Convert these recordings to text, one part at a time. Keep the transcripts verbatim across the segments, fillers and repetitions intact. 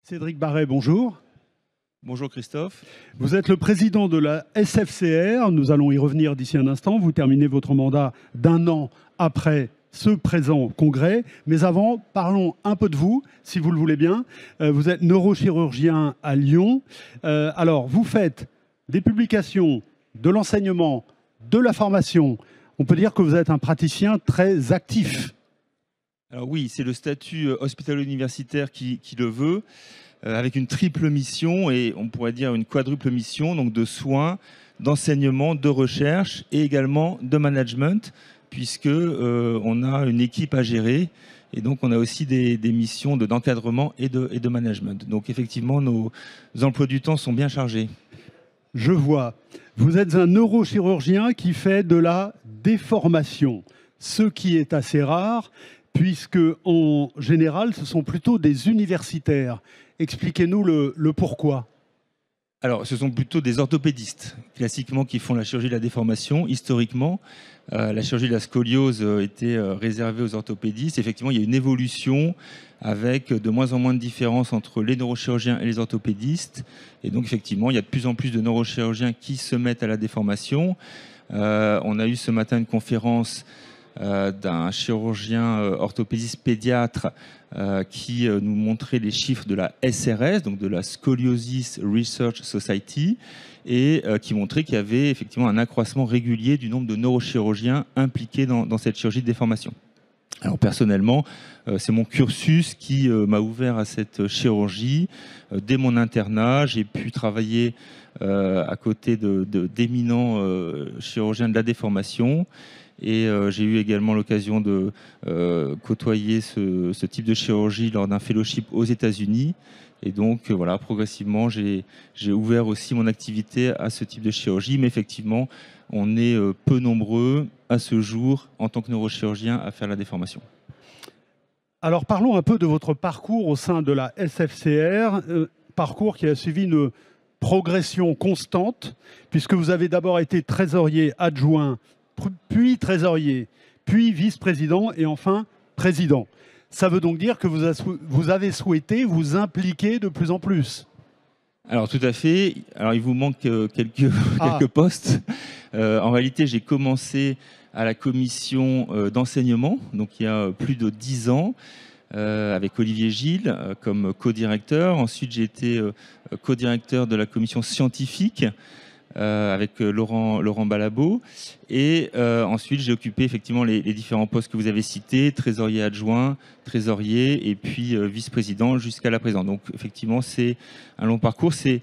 Cédric Barret, bonjour. Bonjour Christophe. Vous êtes le président de la S F C R. Nous allons y revenir d'ici un instant. Vous terminez votre mandat d'un an après ce présent congrès. Mais avant, parlons un peu de vous, si vous le voulez bien. Euh, vous êtes neurochirurgien à Lyon. Euh, alors, vous faites des publications, de l'enseignement, de la formation. On peut dire que vous êtes un praticien très actif. Alors oui, c'est le statut hospitalo-universitaire qui, qui le veut, euh, avec une triple mission et on pourrait dire une quadruple mission, donc de soins, d'enseignement, de recherche et également de management, puisque euh, on a une équipe à gérer et donc on a aussi des, des missions de, d'encadrement et de, et de management. Donc effectivement, nos emplois du temps sont bien chargés. Je vois. Vous êtes un neurochirurgien qui fait de la déformation, ce qui est assez rare, puisque en général, ce sont plutôt des universitaires. Expliquez-nous le, le pourquoi. Alors, ce sont plutôt des orthopédistes, classiquement, qui font la chirurgie de la déformation. Historiquement, euh, la chirurgie de la scoliose euh, était euh, réservée aux orthopédistes. Effectivement, il y a une évolution avec de moins en moins de différences entre les neurochirurgiens et les orthopédistes. Et donc, effectivement, il y a de plus en plus de neurochirurgiens qui se mettent à la déformation. Euh, on a eu ce matin une conférence Euh, d'un chirurgien euh, orthopédiste pédiatre euh, qui euh, nous montrait les chiffres de la S R S, donc de la Scoliosis Research Society, et euh, qui montrait qu'il y avait effectivement un accroissement régulier du nombre de neurochirurgiens impliqués dans, dans cette chirurgie de déformation. Alors personnellement, euh, c'est mon cursus qui euh, m'a ouvert à cette chirurgie. Euh, dès mon internat, j'ai pu travailler euh, à côté de, de, d'éminents euh, chirurgiens de la déformation. Et euh, j'ai eu également l'occasion de euh, côtoyer ce, ce type de chirurgie lors d'un fellowship aux États-Unis. Et donc, euh, voilà, progressivement, j'ai, j'ai ouvert aussi mon activité à ce type de chirurgie. Mais effectivement, on est euh, peu nombreux à ce jour, en tant que neurochirurgien, à faire la déformation. Alors, parlons un peu de votre parcours au sein de la S F C R, euh, parcours qui a suivi une progression constante, puisque vous avez d'abord été trésorier adjoint, puis trésorier, puis vice-président et enfin président. Ça veut donc dire que vous avez souhaité vous impliquer de plus en plus. Alors tout à fait. Alors il vous manque quelques, ah. quelques postes. Euh, en réalité, j'ai commencé à la commission euh, d'enseignement, donc il y a plus de dix ans, euh, avec Olivier Gilles euh, comme co-directeur. Ensuite, j'ai été euh, co-directeur de la commission scientifique, Euh, avec euh, Laurent, Laurent Balabo. Et euh, ensuite, j'ai occupé effectivement les, les différents postes que vous avez cités, trésorier adjoint, trésorier et puis euh, vice-président jusqu'à la présidence. Donc effectivement, c'est un long parcours. C'est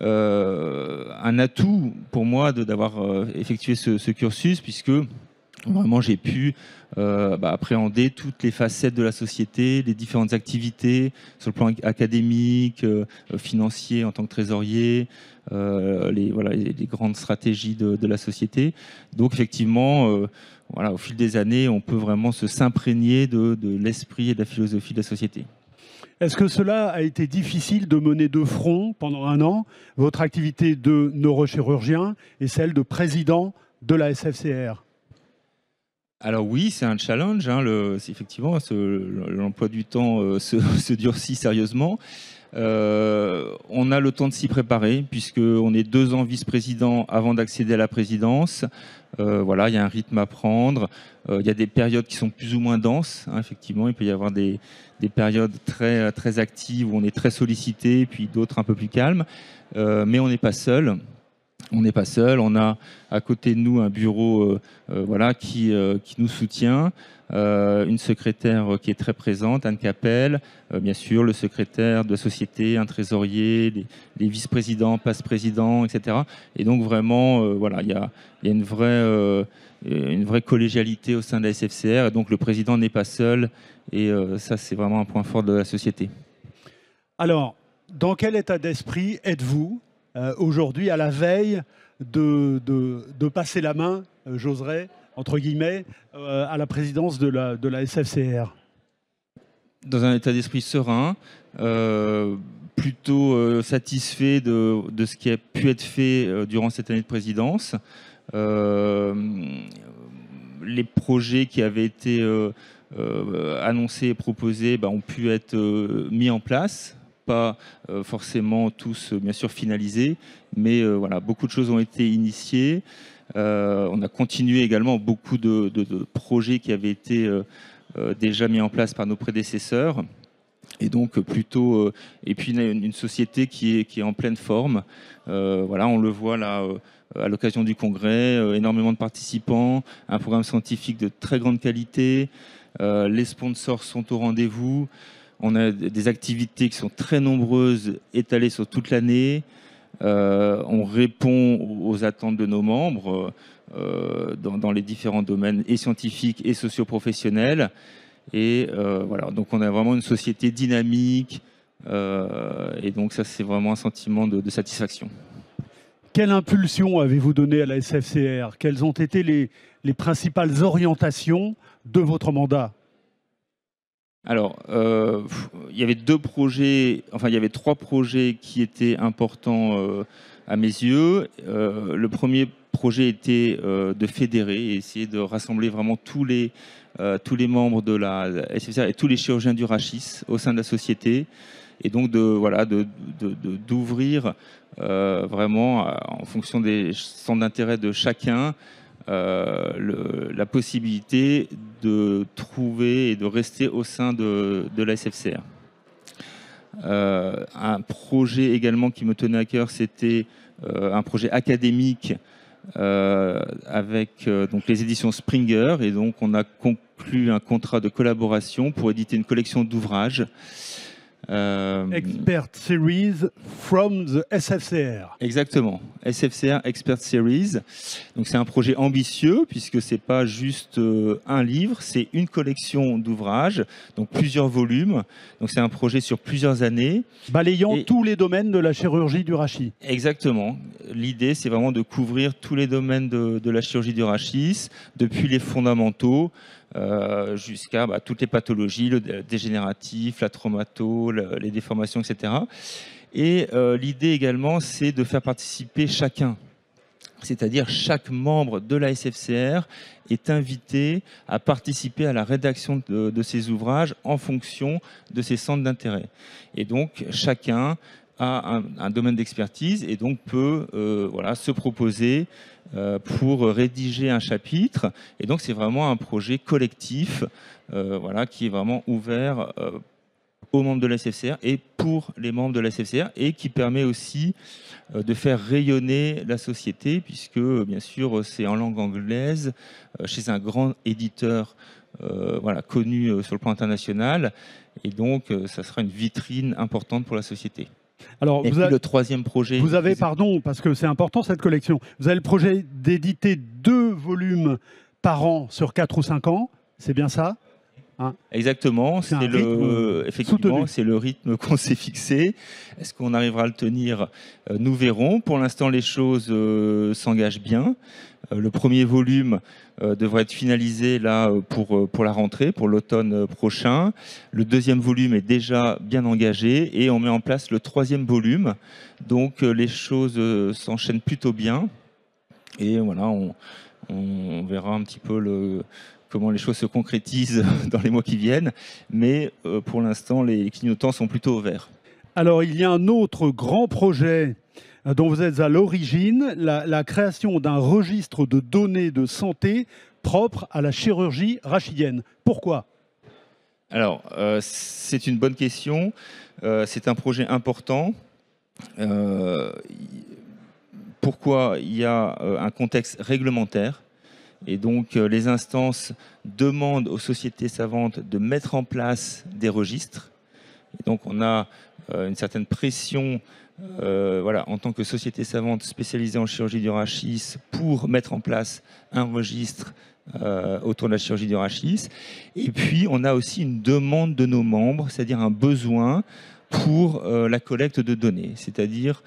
euh, un atout pour moi de, d'avoir euh, effectué ce, ce cursus, puisque vraiment j'ai pu euh, bah, appréhender toutes les facettes de la société, les différentes activités sur le plan académique, euh, financier en tant que trésorier, euh, les, voilà, les, les grandes stratégies de, de la société. Donc effectivement, euh, voilà, au fil des années, on peut vraiment se s'imprégner de, de l'esprit et de la philosophie de la société. Est-ce que cela a été difficile de mener de front pendant un an votre activité de neurochirurgien et celle de président de la S F C R ? Alors oui, c'est un challenge. Hein, le, c'est effectivement, ce, l'emploi du temps euh, se, se durcit sérieusement. Euh, on a le temps de s'y préparer, puisqu'on est deux ans vice-président avant d'accéder à la présidence. Euh, voilà, il y a un rythme à prendre. Euh, il y a des périodes qui sont plus ou moins denses. Hein, effectivement, il peut y avoir des, des périodes très, très actives où on est très sollicité, puis d'autres un peu plus calmes. Euh, mais on n'est pas seul. On n'est pas seul, on a à côté de nous un bureau euh, euh, voilà, qui, euh, qui nous soutient, euh, une secrétaire qui est très présente, Anne Capel, euh, bien sûr le secrétaire de la société, un trésorier, les, les vice-présidents, passe-présidents, et cetera. Et donc vraiment, euh, voilà, il y a, y a une, vraie, euh, une vraie collégialité au sein de la S F C R, et donc le président n'est pas seul, et euh, ça c'est vraiment un point fort de la société. Alors, dans quel état d'esprit êtes-vous Euh, aujourd'hui, à la veille de, de, de passer la main, euh, j'oserais, entre guillemets, euh, à la présidence de la, de la S F C R? Dans un état d'esprit serein, euh, plutôt euh, satisfait de, de ce qui a pu être fait euh, durant cette année de présidence. Euh, les projets qui avaient été euh, euh, annoncés et proposés bah, ont pu être euh, mis en place pas euh, forcément tous, euh, bien sûr, finalisés, mais euh, voilà, beaucoup de choses ont été initiées. Euh, on a continué également beaucoup de, de, de projets qui avaient été euh, euh, déjà mis en place par nos prédécesseurs. Et donc plutôt, euh, et puis une, une société qui est, qui est en pleine forme. Euh, voilà, on le voit là euh, à l'occasion du congrès, euh, énormément de participants, un programme scientifique de très grande qualité. Euh, les sponsors sont au rendez-vous. On a des activités qui sont très nombreuses, étalées sur toute l'année. Euh, on répond aux attentes de nos membres euh, dans, dans les différents domaines et scientifiques et socio-professionnels. Et euh, voilà, donc on a vraiment une société dynamique euh, et donc ça c'est vraiment un sentiment de, de satisfaction. Quelle impulsion avez-vous donnée à la S F C R? Quelles ont été les, les principales orientations de votre mandat? Alors, euh, il y avait deux projets, enfin il y avait trois projets qui étaient importants euh, à mes yeux. Euh, le premier projet était euh, de fédérer et essayer de rassembler vraiment tous les Euh, tous les membres de la S F C R et tous les chirurgiens du rachis au sein de la société, et donc de voilà de, de, de, d'ouvrir euh, vraiment en fonction des centres d'intérêt de chacun euh, le, la possibilité de trouver et de rester au sein de, de la S F C R. Euh, un projet également qui me tenait à cœur, c'était euh, un projet académique Euh, avec euh, donc les éditions Springer, et donc on a conclu un contrat de collaboration pour éditer une collection d'ouvrages. Euh, Expert Series from the S F C R. Exactement, S F C R Expert Series. Donc c'est un projet ambitieux puisque c'est pas juste euh, un livre, c'est une collection d'ouvrages, donc plusieurs volumes. Donc c'est un projet sur plusieurs années, balayant et tous les domaines de la chirurgie du rachis. Exactement. L'idée c'est vraiment de couvrir tous les domaines de, de la chirurgie du rachis, depuis les fondamentaux Euh, jusqu'à bah, toutes les pathologies, le dégénératif, la traumato, le, les déformations, et cetera. Et euh, l'idée également, c'est de faire participer chacun. C'est-à-dire chaque membre de la S F C R est invité à participer à la rédaction de, de ces ouvrages en fonction de ses centres d'intérêt. Et donc chacun a un, un domaine d'expertise et donc peut euh, voilà, se proposer euh, pour rédiger un chapitre. Et donc c'est vraiment un projet collectif euh, voilà, qui est vraiment ouvert euh, aux membres de la S F C R et pour les membres de la S F C R, et qui permet aussi euh, de faire rayonner la société, puisque bien sûr c'est en langue anglaise, euh, chez un grand éditeur euh, voilà, connu euh, sur le plan international, et donc euh, ça sera une vitrine importante pour la société. Alors, et vous puis avez, le troisième projet... Vous avez, pardon, parce que c'est important cette collection, vous avez le projet d'éditer deux volumes par an sur quatre ou cinq ans, c'est bien ça? Hein. Exactement, c'est le, effectivement, c'est le rythme qu'on s'est fixé. Est-ce qu'on arrivera à le tenir? Nous verrons. Pour l'instant, les choses euh, s'engagent bien. Euh, le premier volume euh, devrait être finalisé là pour, pour la rentrée, pour l'automne prochain. Le deuxième volume est déjà bien engagé et on met en place le troisième volume. Donc euh, les choses euh, s'enchaînent plutôt bien. Et voilà, on, on verra un petit peu le... comment les choses se concrétisent dans les mois qui viennent, mais euh, pour l'instant, les clignotants sont plutôt au vert. Alors, il y a un autre grand projet dont vous êtes à l'origine, la, la création d'un registre de données de santé propre à la chirurgie rachidienne. Pourquoi? Alors, euh, c'est une bonne question. Euh, c'est un projet important. Euh, pourquoi? Il y a euh, un contexte réglementaire. Et donc, euh, les instances demandent aux sociétés savantes de mettre en place des registres. Et donc, on a euh, une certaine pression euh, voilà, en tant que société savante spécialisée en chirurgie du rachis pour mettre en place un registre euh, autour de la chirurgie du rachis. Et puis, on a aussi une demande de nos membres, c'est-à-dire un besoin pour euh, la collecte de données. C'est-à-dire,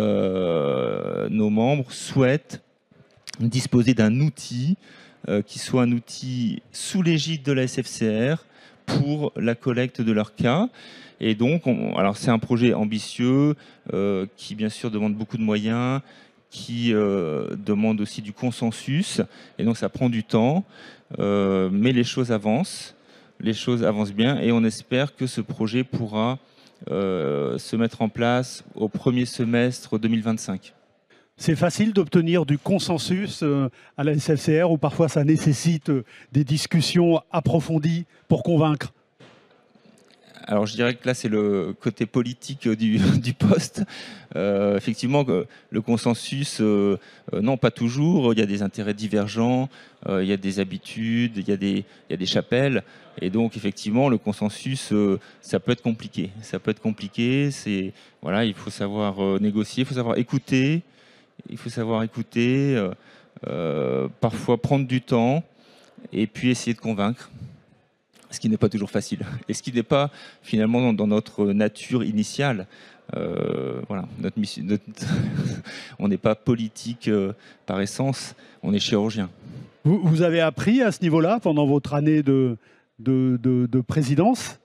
euh, nos membres souhaitent disposer d'un outil euh, qui soit un outil sous l'égide de la S F C R pour la collecte de leurs cas. Et donc, on, alors c'est un projet ambitieux euh, qui bien sûr demande beaucoup de moyens, qui euh, demande aussi du consensus, et donc ça prend du temps, euh, mais les choses avancent, les choses avancent bien, et on espère que ce projet pourra euh, se mettre en place au premier semestre deux mille vingt-cinq. C'est facile d'obtenir du consensus euh, à la S F C R ou parfois ça nécessite euh, des discussions approfondies pour convaincre? Alors je dirais que là c'est le côté politique du, du poste. Euh, effectivement, le consensus, euh, euh, non pas toujours, il y a des intérêts divergents, euh, il y a des habitudes, il y a des, il y a des chapelles. Et donc effectivement le consensus, euh, ça peut être compliqué. Ça peut être compliqué, c'est, voilà, il faut savoir euh, négocier, il faut savoir écouter, il faut savoir écouter, euh, euh, parfois prendre du temps et puis essayer de convaincre. Ce qui n'est pas toujours facile, et ce qui n'est pas finalement dans notre nature initiale. Euh, voilà, notre mission, notre... on n'est pas politique euh, par essence, on est chirurgien. Vous, vous avez appris à ce niveau-là pendant votre année de, de, de, de présidence?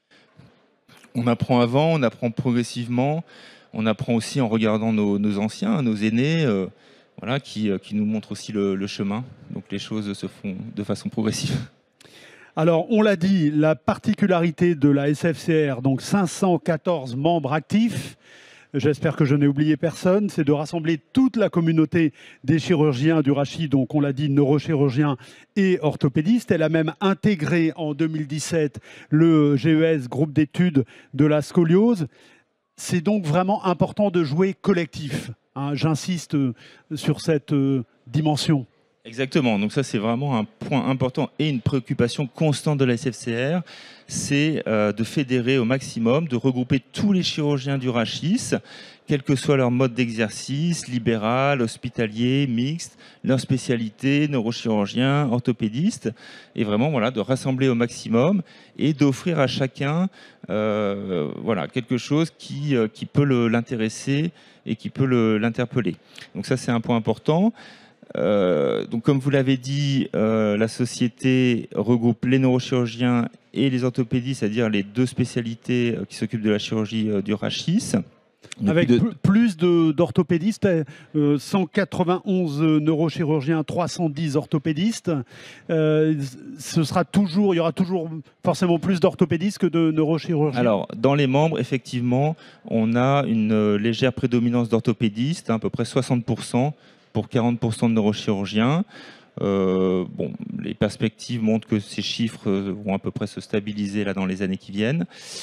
On apprend avant, on apprend progressivement, on apprend aussi en regardant nos, nos anciens, nos aînés, euh, voilà, qui, qui nous montrent aussi le, le chemin. Donc les choses se font de façon progressive. Alors, on l'a dit, la particularité de la S F C R, donc cinq cent quatorze membres actifs, j'espère que je n'ai oublié personne, c'est de rassembler toute la communauté des chirurgiens du rachis, donc on l'a dit, neurochirurgiens et orthopédistes. Elle a même intégré en deux mille dix-sept le G E S, groupe d'études de la scoliose. C'est donc vraiment important de jouer collectif, hein, j'insiste sur cette euh, dimension. Exactement, donc ça c'est vraiment un point important et une préoccupation constante de la S F C R, c'est euh, de fédérer au maximum, de regrouper tous les chirurgiens du rachis, quel que soit leur mode d'exercice, libéral, hospitalier, mixte, leur spécialité, neurochirurgien, orthopédiste, et vraiment voilà, de rassembler au maximum et d'offrir à chacun euh, voilà, quelque chose qui, euh, qui peut l'intéresser et qui peut l'interpeller. Donc ça c'est un point important. Euh, donc comme vous l'avez dit, euh, la société regroupe les neurochirurgiens et les orthopédistes, c'est-à-dire les deux spécialités euh, qui s'occupent de la chirurgie euh, du rachis. Avec de... plus d'orthopédistes, euh, cent quatre-vingt-onze neurochirurgiens, trois cent dix orthopédistes. Euh, ce sera toujours, il y aura toujours forcément plus d'orthopédistes que de neurochirurgiens. Alors, dans les membres, effectivement, on a une légère prédominance d'orthopédistes, hein, à peu près soixante pour cent pour quarante pour cent de neurochirurgiens. Euh, bon, les perspectives montrent que ces chiffres vont à peu près se stabiliser là dans les années qui viennent.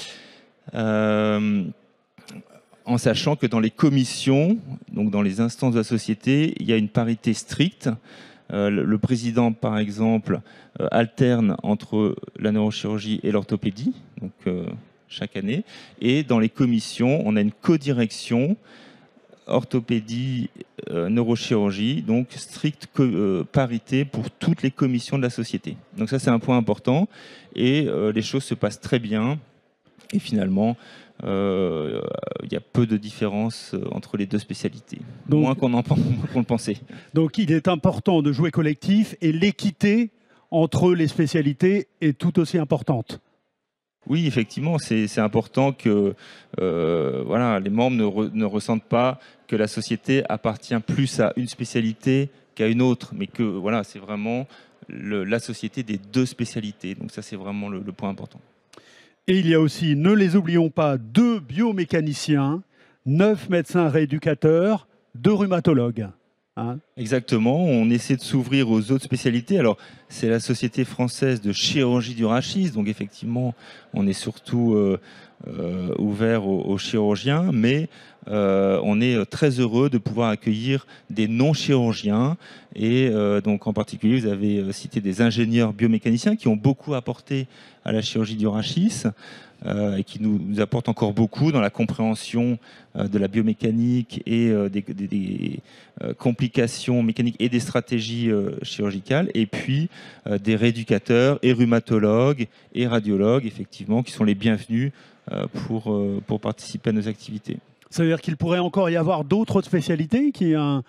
Euh, en sachant que dans les commissions, donc dans les instances de la société, il y a une parité stricte. Euh, le, le président, par exemple, euh, alterne entre la neurochirurgie et l'orthopédie, donc euh, chaque année. Et dans les commissions, on a une codirection orthopédie, euh, neurochirurgie, donc stricte euh, parité pour toutes les commissions de la société. Donc ça, c'est un point important. Et euh, les choses se passent très bien. Et finalement, il euh, y a peu de différence entre les deux spécialités, donc, moins qu'on qu le pensait. Donc il est important de jouer collectif et l'équité entre les spécialités est tout aussi importante. Oui, effectivement, c'est important que euh, voilà, les membres ne, re, ne ressentent pas que la société appartient plus à une spécialité qu'à une autre, mais que voilà, c'est vraiment le, la société des deux spécialités. Donc ça, c'est vraiment le, le point important. Et il y a aussi, ne les oublions pas, deux biomécaniciens, neuf médecins rééducateurs, deux rhumatologues. Hein. Exactement, on essaie de s'ouvrir aux autres spécialités. Alors, c'est la Société française de chirurgie du rachis, donc effectivement, on est surtout euh, euh, ouvert aux, aux chirurgiens, mais euh, on est très heureux de pouvoir accueillir des non-chirurgiens. Et euh, donc, en particulier, vous avez cité des ingénieurs biomécaniciens qui ont beaucoup apporté à la chirurgie du rachis. Euh, et qui nous, nous apporte encore beaucoup dans la compréhension euh, de la biomécanique et euh, des, des, des euh, complications mécaniques et des stratégies euh, chirurgicales, et puis euh, des rééducateurs et rhumatologues et radiologues, effectivement, qui sont les bienvenus euh, pour, euh, pour participer à nos activités. Ça veut dire qu'il pourrait encore y avoir d'autres spécialités, qu'il y ait un,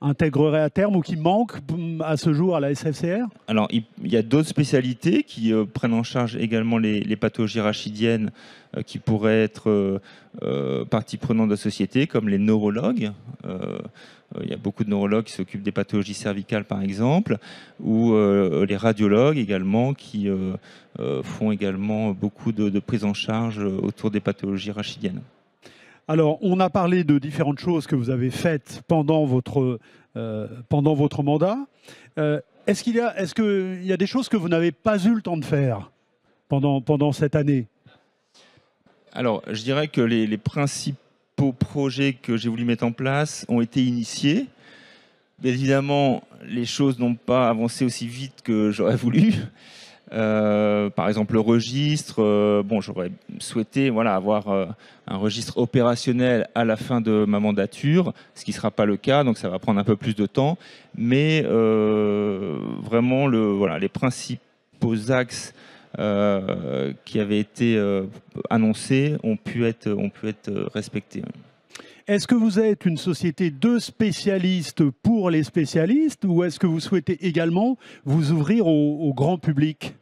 intégrerait à terme ou qui manque à ce jour à la S F C R? Alors, il, il y a d'autres spécialités qui euh, prennent en charge également les, les pathologies rachidiennes euh, qui pourraient être euh, euh, partie prenante de la société, comme les neurologues. Euh, il y a beaucoup de neurologues qui s'occupent des pathologies cervicales, par exemple, ou euh, les radiologues également, qui euh, euh, font également beaucoup de, de prise en charge autour des pathologies rachidiennes. Alors, on a parlé de différentes choses que vous avez faites pendant votre, euh, pendant votre mandat. Euh, est-ce qu'il y a, est-ce qu'il y a des choses que vous n'avez pas eu le temps de faire pendant, pendant cette année? Alors, je dirais que les, les principaux projets que j'ai voulu mettre en place ont été initiés. Bien évidemment, les choses n'ont pas avancé aussi vite que j'aurais voulu. Euh, par exemple, le registre, euh, bon, j'aurais souhaité voilà, avoir euh, un registre opérationnel à la fin de ma mandature, ce qui ne sera pas le cas, donc ça va prendre un peu plus de temps. Mais euh, vraiment, le, voilà, les principaux axes euh, qui avaient été euh, annoncés ont pu être, ont pu être respectés. Est-ce que vous êtes une société de spécialistes pour les spécialistes ou est-ce que vous souhaitez également vous ouvrir au, au grand public?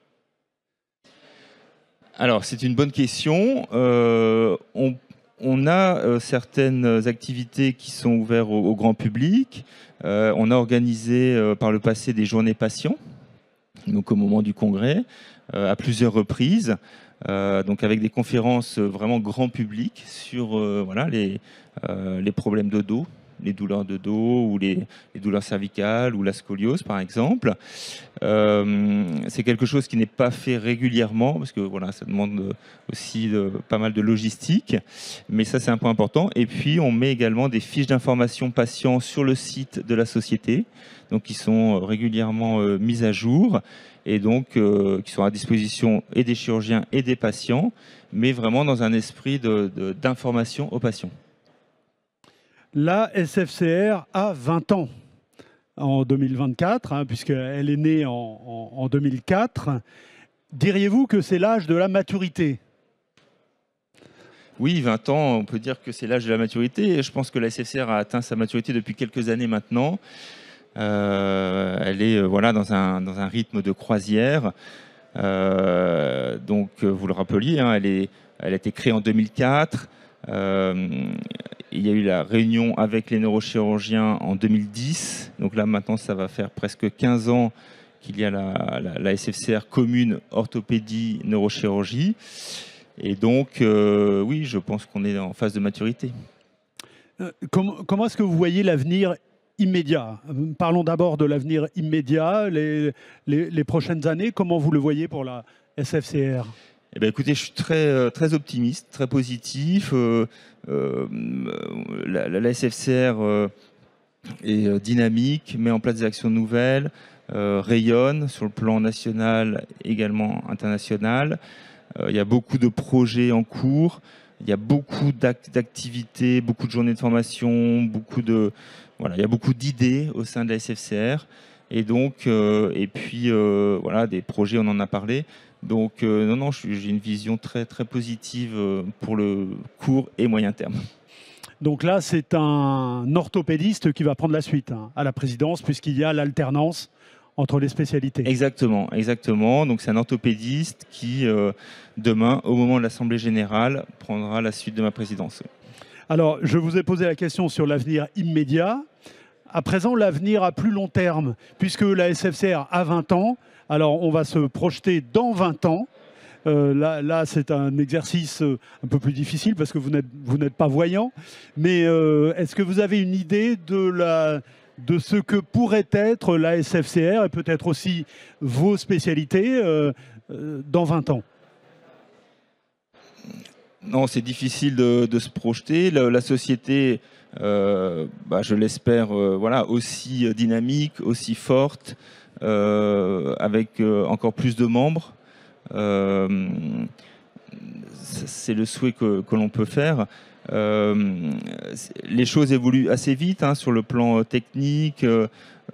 Alors, c'est une bonne question. Euh, on, on a euh, certaines activités qui sont ouvertes au, au grand public. Euh, on a organisé euh, par le passé des journées patients, donc au moment du congrès, euh, à plusieurs reprises. Euh, donc avec des conférences vraiment grand public sur euh, voilà, les, euh, les problèmes de dos, les douleurs de dos ou les, les douleurs cervicales ou la scoliose par exemple. Euh, c'est quelque chose qui n'est pas fait régulièrement parce que voilà, ça demande aussi de, pas mal de logistique, mais ça c'est un point important. Et puis on met également des fiches d'information patients sur le site de la société, donc qui sont régulièrement euh, mises à jour et donc euh, qui sont à disposition et des chirurgiens et des patients, mais vraiment dans un esprit de, de, d'information aux patients. La S F C R a vingt ans en deux mille vingt-quatre, hein, puisqu'elle est née en, en, en deux mille quatre. Diriez-vous que c'est l'âge de la maturité? Oui, vingt ans, on peut dire que c'est l'âge de la maturité. Et je pense que la S F C R a atteint sa maturité depuis quelques années maintenant. Euh, elle est euh, voilà, dans, un, dans un rythme de croisière. Euh, donc, vous le rappeliez, hein, elle, est, elle a été créée en deux mille quatre. Euh, il y a eu la réunion avec les neurochirurgiens en deux mille dix. Donc là, maintenant, ça va faire presque quinze ans qu'il y a la, la, la S F C R commune orthopédie neurochirurgie. Et donc, euh, oui, je pense qu'on est en phase de maturité. Euh, comment, comment est-ce que vous voyez l'avenir immédiat? Parlons d'abord de l'avenir immédiat, les, les, les prochaines années. Comment vous le voyez pour la S F C R? Eh bien, écoutez, je suis très, très optimiste, très positif. Euh, euh, la, la S F C R euh, est dynamique, met en place des actions nouvelles, euh, rayonne sur le plan national, également international. Euh, il y a beaucoup de projets en cours. Il y a beaucoup d'activités, beaucoup de journées de formation, beaucoup de, voilà, il y a beaucoup d'idées au sein de la S F C R. Et donc, euh, et puis, euh, voilà, des projets, on en a parlé. Donc, euh, non, non, j'ai une vision très, très positive pour le court et moyen terme. Donc là, c'est un orthopédiste qui va prendre la suite hein, à la présidence, puisqu'il y a l'alternance entre les spécialités. Exactement, exactement. Donc, c'est un orthopédiste qui, euh, demain, au moment de l'Assemblée générale, prendra la suite de ma présidence. Alors, je vous ai posé la question sur l'avenir immédiat. À présent, l'avenir à plus long terme, puisque la S F C R a vingt ans, alors on va se projeter dans vingt ans. Euh, là, là c'est un exercice un peu plus difficile parce que vous n'êtes, vous n'êtes pas voyant. Mais euh, est-ce que vous avez une idée de, la, de ce que pourrait être la S F C R et peut-être aussi vos spécialités euh, euh, dans vingt ans? Non, c'est difficile de, de se projeter. La, la société... Euh, bah, je l'espère euh, voilà, aussi dynamique, aussi forte, euh, avec euh, encore plus de membres. Euh, c'est le souhait que, que l'on peut faire. Euh, les choses évoluent assez vite hein, sur le plan technique.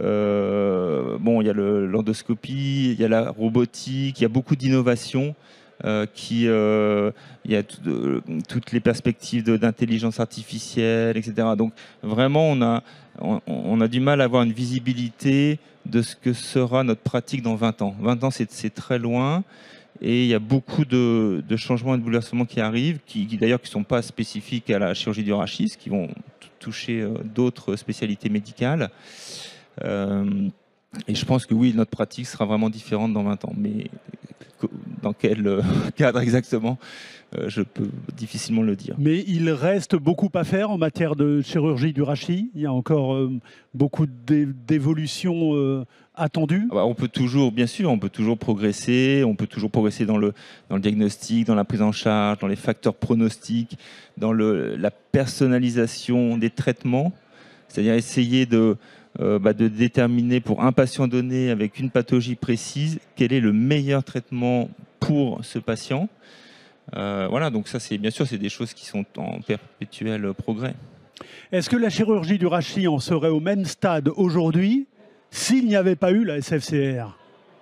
Euh, bon, il y a l'endoscopie, il y a la robotique, il y a beaucoup d'innovations. euh, qui, euh, il y a tout, euh, toutes les perspectives d'intelligence artificielle, et cetera. Donc vraiment, on a, on, on a du mal à avoir une visibilité de ce que sera notre pratique dans vingt ans. vingt ans, c'est très loin. Et il y a beaucoup de, de changements et de bouleversements qui arrivent, qui, qui d'ailleurs ne sont pas spécifiques à la chirurgie du rachis, qui vont toucher euh, d'autres spécialités médicales. Euh, et je pense que oui, notre pratique sera vraiment différente dans vingt ans. Mais dans quel euh, cadre exactement, euh, je peux difficilement le dire. Mais il reste beaucoup à faire en matière de chirurgie du rachis. Il y a encore euh, beaucoup d'évolutions euh, attendues. Ah bah, on peut toujours, bien sûr, on peut toujours progresser. On peut toujours progresser dans le, dans le diagnostic, dans la prise en charge, dans les facteurs pronostiques, dans le, la personnalisation des traitements. C'est-à-dire essayer de, euh, bah, de déterminer pour un patient donné avec une pathologie précise quel est le meilleur traitement pour ce patient. Euh, voilà, donc ça, c'est bien sûr, c'est des choses qui sont en perpétuel progrès. Est-ce que la chirurgie du rachis en serait au même stade aujourd'hui s'il n'y avait pas eu la S F C R?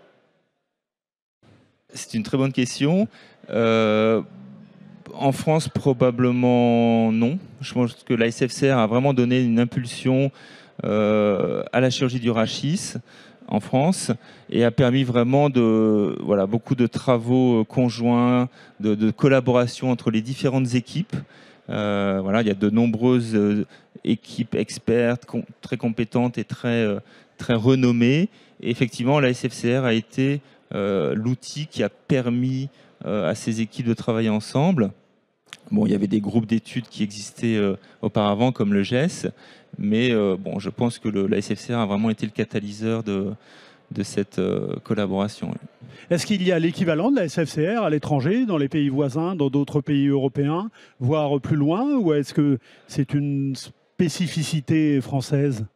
C'est une très bonne question. Euh, en France, probablement non. Je pense que la S F C R a vraiment donné une impulsion euh, à la chirurgie du rachis en France et a permis vraiment de, voilà, beaucoup de travaux conjoints, de, de collaboration entre les différentes équipes. Euh, voilà, il y a de nombreuses euh, équipes expertes, com très compétentes et très, euh, très renommées. Et effectivement, la S F C R a été euh, l'outil qui a permis euh, à ces équipes de travailler ensemble. Bon, il y avait des groupes d'études qui existaient euh, auparavant, comme le G E S, mais euh, bon, je pense que le, la S F C R a vraiment été le catalyseur de, de cette euh, collaboration. Est-ce qu'il y a l'équivalent de la S F C R à l'étranger, dans les pays voisins, dans d'autres pays européens, voire plus loin, ou est-ce que c'est une spécificité française?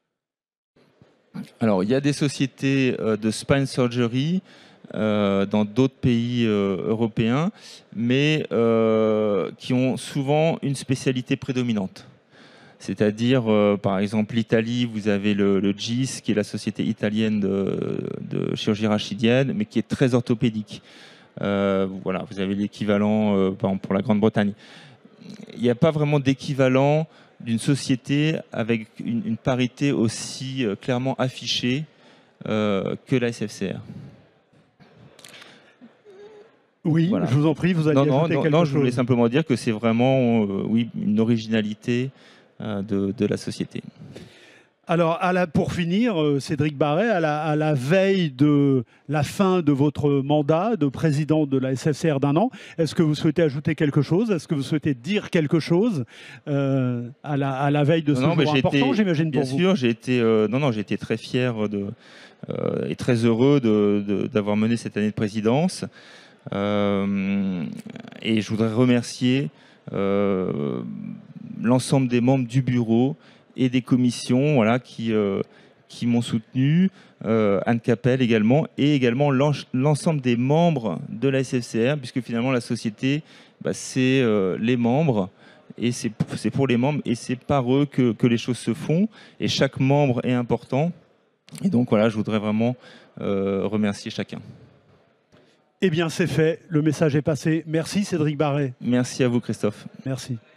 Alors, il y a des sociétés euh, de spine surgery Euh, dans d'autres pays euh, européens, mais euh, qui ont souvent une spécialité prédominante. C'est-à-dire, euh, par exemple, l'Italie, vous avez le, le G I S, qui est la société italienne de, de chirurgie rachidienne, mais qui est très orthopédique. Euh, voilà, vous avez l'équivalent, euh, par exemple, pour la Grande-Bretagne. Il n'y a pas vraiment d'équivalent d'une société avec une, une parité aussi euh, clairement affichée euh, que la S F C R. Oui, voilà. Je vous en prie, vous allez non, ajouter non, quelque non, chose. Je voulais simplement dire que c'est vraiment euh, oui, une originalité euh, de, de la société. Alors, à la, pour finir, Cédric Barret, à la, à la veille de la fin de votre mandat de président de la S F C R d'un an, est-ce que vous souhaitez ajouter quelque chose? Est-ce que vous souhaitez dire quelque chose euh, à, la, à la veille de ce non, jour important, j'imagine, pour bien vous? Bien sûr, j'ai été, euh, non, non, j'ai été très fier de, euh, et très heureux d'avoir mené cette année de présidence. Euh, et je voudrais remercier euh, l'ensemble des membres du bureau et des commissions, voilà, qui, euh, qui m'ont soutenu, euh, Anne Capel également, et également l'ensemble des membres de la S F C R, puisque finalement la société, bah, c'est euh, les membres, et c'est pour les membres, et c'est par eux que, que les choses se font, et chaque membre est important. Et donc voilà, je voudrais vraiment euh, remercier chacun. Eh bien, c'est fait. Le message est passé. Merci, Cédric Barret. Merci à vous, Christophe. Merci.